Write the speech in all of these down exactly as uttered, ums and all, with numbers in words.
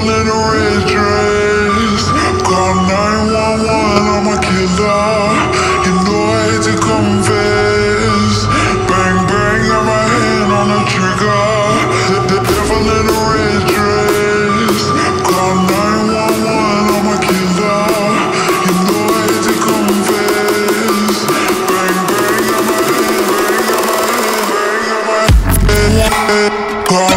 devil in a red dress. Call nine one one, I'm a killer. You know I hate to confess. Bang bang, got my hand on the trigger. The, the devil in a red dress. Call nine one one, I'm a killer. You know I hate to confess. Bang bang, got my hand, bang, got my hand, bang, got my hand. Call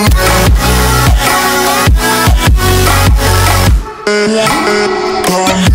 Yeah.